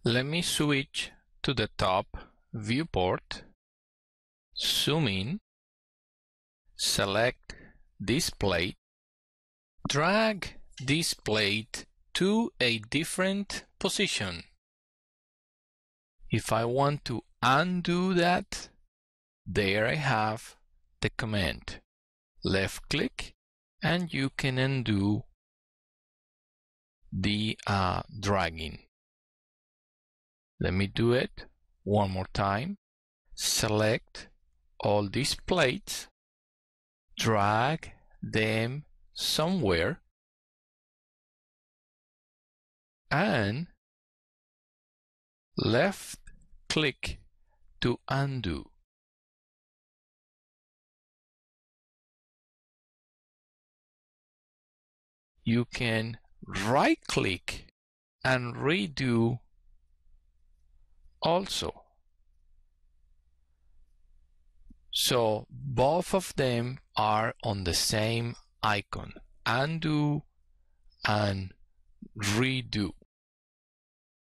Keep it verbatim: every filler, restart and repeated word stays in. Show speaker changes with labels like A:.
A: Let me switch to the top viewport, zoom in, select this plate, drag this plate to a different position. If I want to undo that, there I have the command. Left click and you can undo the uh, dragging. Let me do it one more time. Select all these plates, drag them somewhere, and left click to undo. You can right click and redo also. So both of them are on the same icon, undo and redo.